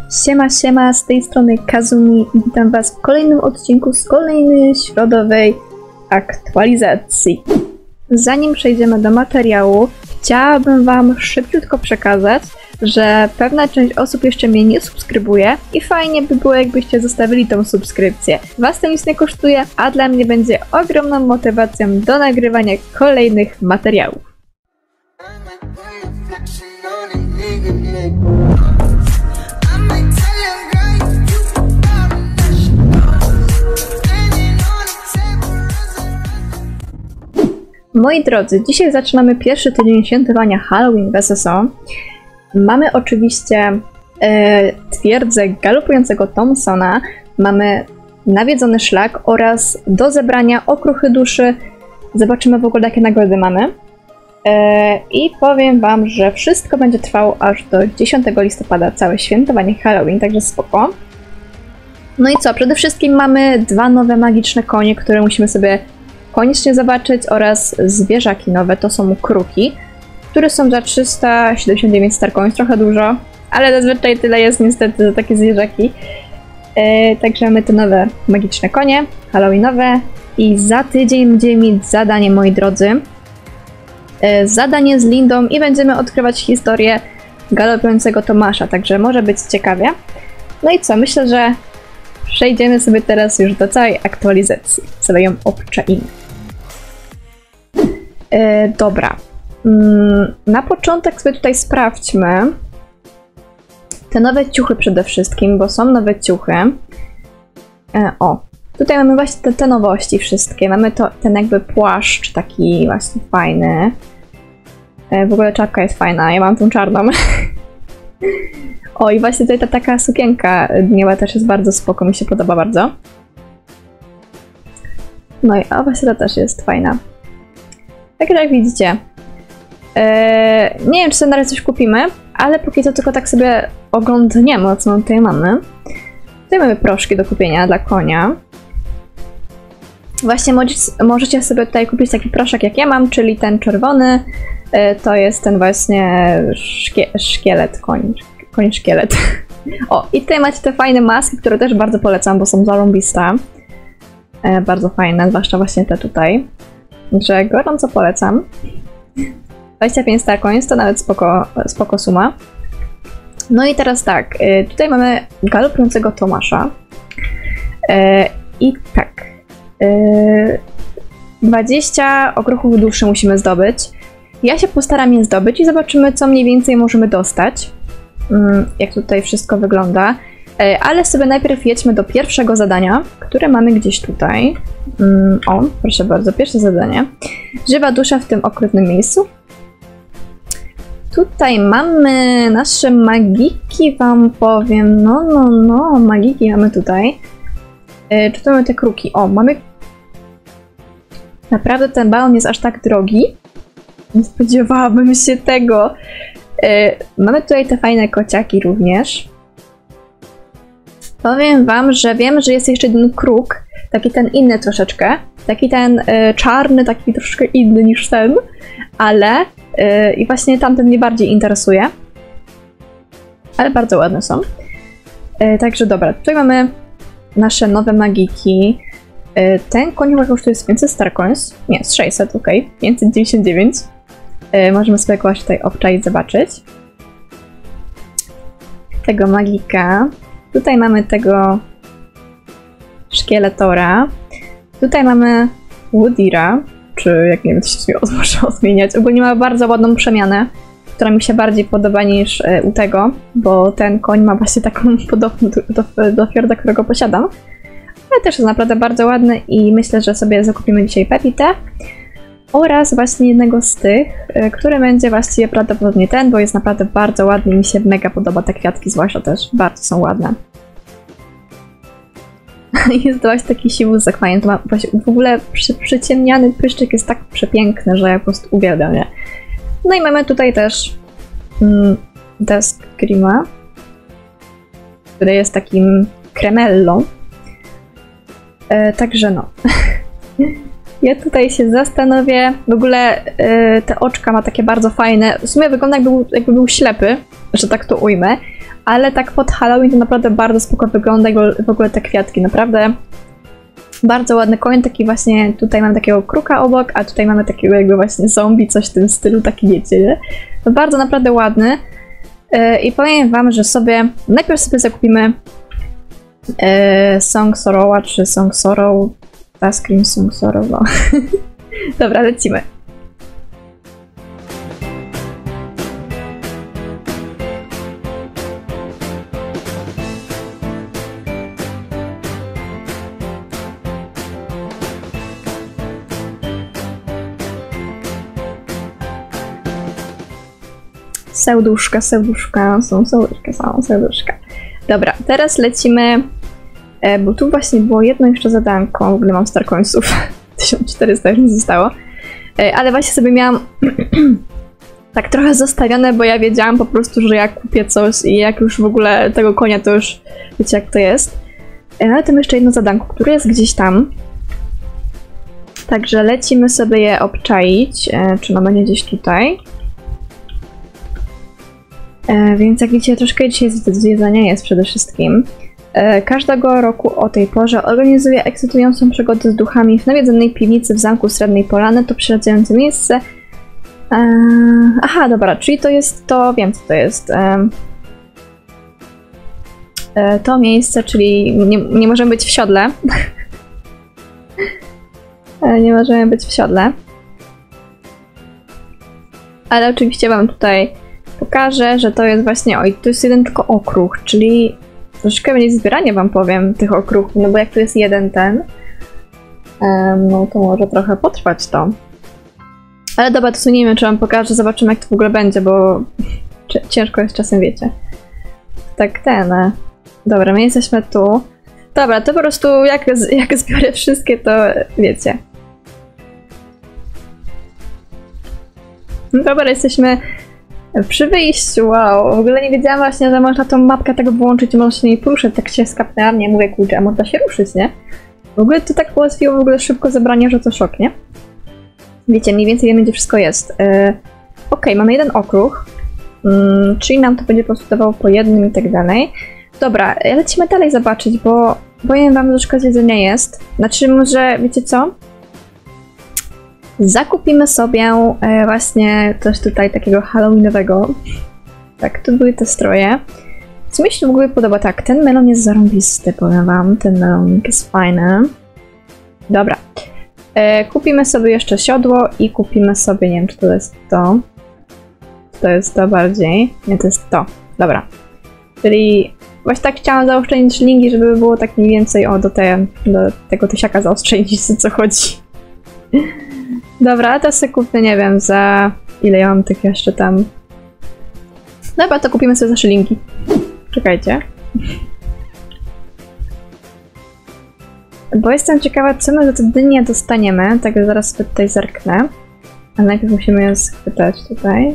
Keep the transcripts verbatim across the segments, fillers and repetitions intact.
Siema, siema, z tej strony Kazumi i witam was w kolejnym odcinku z kolejnej środowej aktualizacji. Zanim przejdziemy do materiału, chciałabym wam szybciutko przekazać, że pewna część osób jeszcze mnie nie subskrybuje i fajnie by było, jakbyście zostawili tą subskrypcję. Was to nic nie kosztuje, a dla mnie będzie ogromną motywacją do nagrywania kolejnych materiałów. Moi drodzy, dzisiaj zaczynamy pierwszy tydzień świętowania Halloween w S S O. Mamy oczywiście e, twierdzę galopującego Thompsona, mamy nawiedzony szlak oraz do zebrania okruchy duszy. Zobaczymy w ogóle, jakie nagrody mamy. E, I powiem wam, że wszystko będzie trwało aż do dziesiątego listopada, całe świętowanie Halloween, także spoko. No i co, przede wszystkim mamy dwa nowe magiczne konie, które musimy sobie koniecznie zobaczyć, oraz zwierzaki nowe, to są kruki, które są za trzysta siedemdziesiąt dziewięć star coins, trochę dużo, ale zazwyczaj tyle jest niestety za takie zwierzaki. E, także mamy te nowe magiczne konie, halloweenowe i za tydzień będziemy mieć zadanie, moi drodzy. E, zadanie z Lindą i będziemy odkrywać historię galopującego Tomasza, także może być ciekawie. No i co, myślę, że przejdziemy sobie teraz już do całej aktualizacji, sobie ją obczaimy. E, dobra, mm, na początek sobie tutaj sprawdźmy te nowe ciuchy przede wszystkim, bo są nowe ciuchy. E, o, tutaj mamy właśnie te, te nowości wszystkie, mamy to, ten jakby płaszcz taki właśnie fajny. E, w ogóle czapka jest fajna, ja mam tą czarną. O, i właśnie tutaj ta taka sukienka dniowa też jest bardzo spoko, mi się podoba bardzo. No i a właśnie ta też jest fajna. Tak jak widzicie. Eee, nie wiem, czy sobie na razie coś kupimy, ale póki co tylko tak sobie oglądniemy, co tutaj mamy. Tutaj mamy proszki do kupienia dla konia. Właśnie możecie sobie tutaj kupić taki proszek, jak ja mam, czyli ten czerwony. E, to jest ten właśnie szkie szkielet, koń. Koń szkielet. O, i tutaj macie te fajne maski, które też bardzo polecam, bo są zarąbiste. E, bardzo fajne, zwłaszcza właśnie te tutaj. Także gorąco polecam. dwadzieścia pięć star coins to nawet spoko, spoko suma. No i teraz tak, e, tutaj mamy galopującego Tomasza. E, I tak. E, dwadzieścia okruchów duszy musimy zdobyć. Ja się postaram je zdobyć i zobaczymy, co mniej więcej możemy dostać. Jak tutaj wszystko wygląda, ale sobie najpierw jedźmy do pierwszego zadania, które mamy gdzieś tutaj. O, proszę bardzo, pierwsze zadanie. Żywa dusza w tym okrutnym miejscu. Tutaj mamy nasze magiki, wam powiem, no, no, no, magiki mamy tutaj. Czy tu mamy te kruki? O, mamy... Naprawdę ten balon jest aż tak drogi. Nie spodziewałabym się tego. Yy, mamy tutaj te fajne kociaki również. Powiem wam, że wiem, że jest jeszcze jeden kruk, taki ten inny troszeczkę, taki ten yy, czarny, taki troszeczkę inny niż ten, ale yy, i właśnie tamten mnie bardziej interesuje. Ale bardzo ładne są. Yy, także dobra, tutaj mamy nasze nowe magiki. Yy, ten koń chyba kosztuje pięćset star coins, nie, z sześćset, ok, pięćset dziewięćdziesiąt dziewięć. Yy, możemy sobie jakoś tutaj obczaić, zobaczyć. Tego magika. Tutaj mamy tego szkieletora. Tutaj mamy Woodira, czy jak nie wiem, to się może odmieniać. Ogólnie ma bardzo ładną przemianę, która mi się bardziej podoba niż yy, u tego, bo ten koń ma właśnie taką podobną do, do, do fiorda, którego posiadam. Ale też jest naprawdę bardzo ładny i myślę, że sobie zakupimy dzisiaj Pepitę. Oraz właśnie jednego z tych, który będzie właściwie prawdopodobnie ten, bo jest naprawdę bardzo ładny i mi się mega podoba, te kwiatki zwłaszcza też bardzo są ładne. Jest właśnie taki siwuzek fajny, to ma właśnie w ogóle przy, przyciemniany pryszczyk jest tak przepiękny, że ja po prostu uwielbiam je. No i mamy tutaj też mm, Desk Grima, który jest takim kremellą. E, także no. Ja tutaj się zastanowię, w ogóle yy, te oczka ma takie bardzo fajne, w sumie wygląda jakby był, jakby był ślepy, że tak to ujmę, ale tak pod Halloween to naprawdę bardzo spoko wygląda w ogóle te kwiatki, naprawdę bardzo ładny koń, taki właśnie, tutaj mam takiego kruka obok, a tutaj mamy takiego jakby właśnie zombie, coś w tym stylu, taki wiecie, nie? To bardzo naprawdę ładny yy, i powiem wam, że sobie, najpierw sobie zakupimy yy, Song Sorrowa, czy Song Sorrow, Scream Song Sorrow, no. Dobra, lecimy. Serduszka, serduszka, są serduszka, są serduszka. Dobra, teraz lecimy, e, bo tu właśnie było jedno jeszcze zadanko, w ogóle mam star coinsów, tysiąc czterysta już nie zostało, e, ale właśnie sobie miałam tak trochę zostawione, bo ja wiedziałam po prostu, że jak kupię coś i jak już w ogóle tego konia, to już wiecie jak to jest. E, ale tam jeszcze jedno zadanko, które jest gdzieś tam. Także lecimy sobie je obczaić, e, czy ono będzie gdzieś tutaj. E, więc jak widzicie, troszkę dzisiaj zwiedzania jest przede wszystkim. E, każdego roku o tej porze organizuję ekscytującą przygodę z duchami w nawiedzonej piwnicy w zamku Srebrnej Polany. To przerażające miejsce. E, aha, dobra, czyli to jest to, wiem co to jest. E, e, to miejsce, czyli nie, nie możemy być w siodle. e, nie możemy być w siodle. Ale oczywiście wam tutaj pokażę, że to jest właśnie, oj, to jest jeden tylko okruch, czyli troszkę będzie zbieranie wam powiem tych okruchów, no bo jak tu jest jeden ten, um, no to może trochę potrwać to. Ale dobra, to sunijmy, czy wam pokażę, zobaczymy jak to w ogóle będzie, bo ciężko jest czasem, wiecie. Tak, ten. Dobra, my jesteśmy tu. Dobra, to po prostu jak, jak zbiorę wszystkie, to wiecie. Dobra, jesteśmy przy wyjściu, wow, w ogóle nie wiedziałam właśnie, że można tą mapkę tak włączyć i można się nie poruszać, tak się skapnęłam, nie mówię, kurczę, a można się ruszyć, nie? W ogóle to tak ułatwiło w ogóle szybko zebranie, że to szok, nie? Wiecie, mniej więcej wiemy, gdzie wszystko jest. Yy, Okej, okay, mamy jeden okruch, yy, czyli nam to będzie po prostu dawało po jednym i tak dalej. Dobra, lecimy dalej zobaczyć, bo powiem wam, że troszkę jedzenia jest. Znaczy, może, wiecie co? Zakupimy sobie e, właśnie coś tutaj takiego halloweenowego. Tak, tu były te stroje. Co mi się w ogóle podoba, tak, ten melon jest zarąbisty, powiem wam, ten melonik jest fajny. Dobra, e, kupimy sobie jeszcze siodło i kupimy sobie, nie wiem czy to jest to. Czy to jest to bardziej? Nie, to jest to, dobra. Czyli właśnie tak chciałam zaoszczędzić linki, żeby było tak mniej więcej, o, do, te, do tego tysiaka zaoszczędzić, o co chodzi. Dobra, to sobie kupię, nie wiem, za ile ja mam tych jeszcze tam. Dobra, to kupimy sobie za szylinki. Czekajcie. Bo jestem ciekawa, co my za tę dynię dostaniemy, także zaraz sobie tutaj zerknę. Ale najpierw musimy ją schwytać tutaj.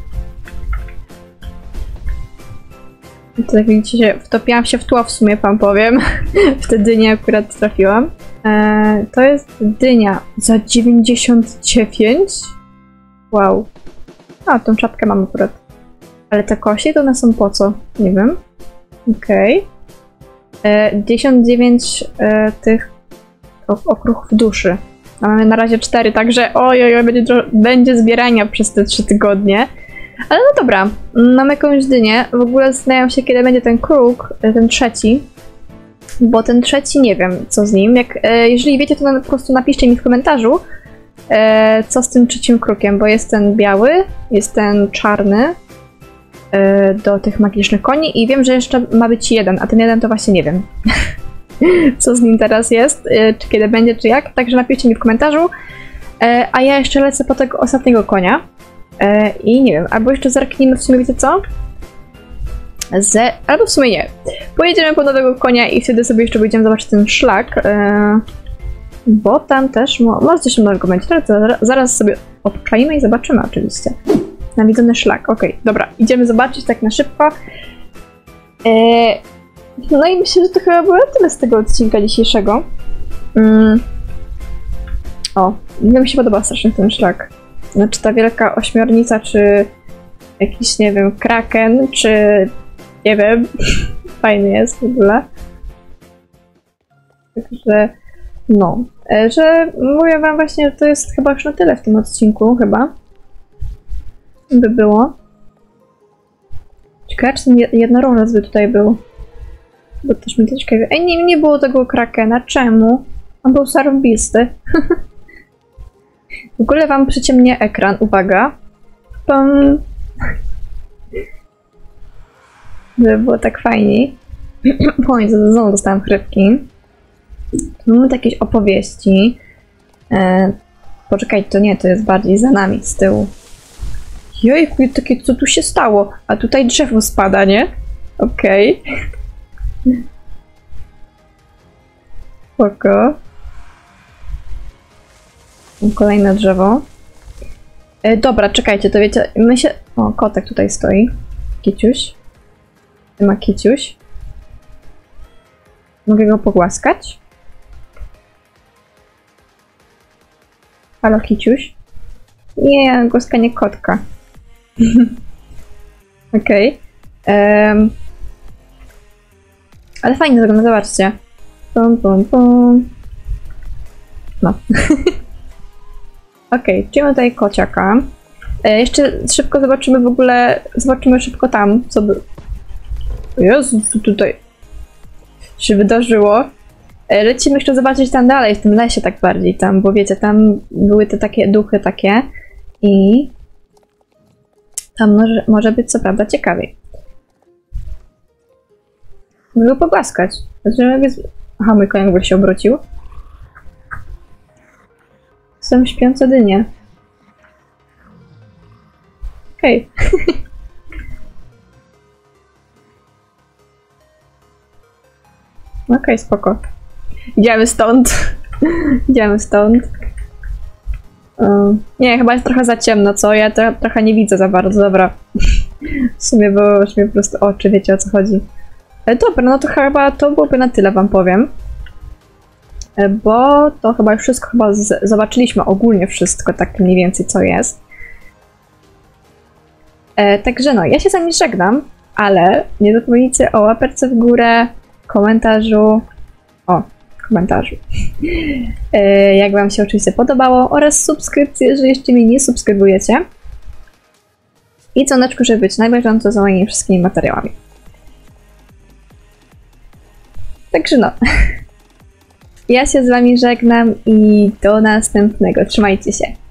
I to jak widzicie, wtopiłam się w tło w sumie, wam powiem. W tę dynię akurat trafiłam. Eee, to jest dynia za dziewięćdziesiąt dziewięć. Wow. A, tą czapkę mam akurat. Ale te kości to one są po co? Nie wiem. Okej. Okay. Eee, pięćdziesiąt dziewięć e, tych okruchów duszy. A mamy na razie cztery, także ojoj, będzie, będzie zbierania przez te trzy tygodnie. Ale no dobra, mamy jakąś dynię. W ogóle zastanawiam się, kiedy będzie ten kruk, ten trzeci. Bo ten trzeci nie wiem, co z nim. Jak, e, jeżeli wiecie, to na, po prostu napiszcie mi w komentarzu, e, co z tym trzecim krukiem, bo jest ten biały, jest ten czarny e, do tych magicznych koni i wiem, że jeszcze ma być jeden, a ten jeden to właśnie nie wiem. Co z nim teraz jest, e, czy kiedy będzie, czy jak. Także napiszcie mi w komentarzu. E, a ja jeszcze lecę po tego ostatniego konia. E, I nie wiem, albo jeszcze zerknijmy w sumie, wiecie co? Z... Albo w sumie nie. Pojedziemy po nowego konia i wtedy sobie jeszcze będziemy zobaczyć ten szlak. E, bo tam też mo może coś nowego będzie. Zaraz, zaraz sobie obczajmy i zobaczymy oczywiście. Nawiedzony szlak. Okej, okay, dobra. Idziemy zobaczyć tak na szybko. E, no i myślę, że to chyba było tyle z tego odcinka dzisiejszego. Mm. O, mi się podoba strasznie ten szlak. Znaczy ta wielka ośmiornica, czy jakiś, nie wiem, kraken, czy nie wiem. Fajny jest w ogóle. Także, no. E, że mówię wam właśnie, że to jest chyba już na tyle w tym odcinku, chyba. By było. Ciekawe, czy ten jednorożec by tutaj był. Bo też mi to ciekawe. Ej, nie, nie było tego krakena. Czemu? On był zarąbisty. W ogóle wam przyciemnię ekran. Uwaga. Pum. Żeby było tak fajniej. Powiedz, znowu dostałam chrypki. Mamy tu jakieś opowieści. E, poczekaj, to nie, to jest bardziej za nami, z tyłu. Jejku, takie, co tu się stało? A tutaj drzewo spada, nie? Okej. Okay. Spoko. Kolejne drzewo. E, dobra, czekajcie, to wiecie, my się... O, kotek tutaj stoi. Kiciuś. Ty ma kiciuś. Mogę go pogłaskać? Halo, kiciuś? Nie, głaskanie kotka. Okej. Okay. Um, ale fajnie wygląda, zobaczcie. Pum, pum, pum. No. Okej, okay, mamy tutaj kociaka. E, jeszcze szybko zobaczymy w ogóle, zobaczymy szybko tam, co by... Jezu, co tutaj się wydarzyło. E, lecimy jeszcze zobaczyć tam dalej, w tym lesie tak bardziej tam, bo wiecie, tam były te takie duchy takie i tam może, może być co prawda ciekawiej. Mogę pogłaskać. Aha, mój koń jakby się obrócił. Są śpiące dynie. Okej. Okay. Okej, okay, spoko. Idziemy stąd. Idziemy stąd. Um, nie, chyba jest trochę za ciemno, co? Ja to, trochę nie widzę za bardzo, dobra. W sumie było już mi po prostu oczy, wiecie o co chodzi. E, dobra, no to chyba to byłoby na tyle, wam powiem. E, bo to chyba już wszystko, chyba z, zobaczyliśmy ogólnie wszystko, tak mniej więcej co jest. E, także no, ja się z wami żegnam, ale nie zapomnijcie o łaperce w górę, komentarzu, o, komentarzu, e, jak wam się oczywiście podobało, oraz subskrypcji, jeżeli jeszcze mnie nie subskrybujecie. I dzwoneczku, żeby być na bieżąco za moimi wszystkimi materiałami. Także no, ja się z wami żegnam i do następnego, trzymajcie się.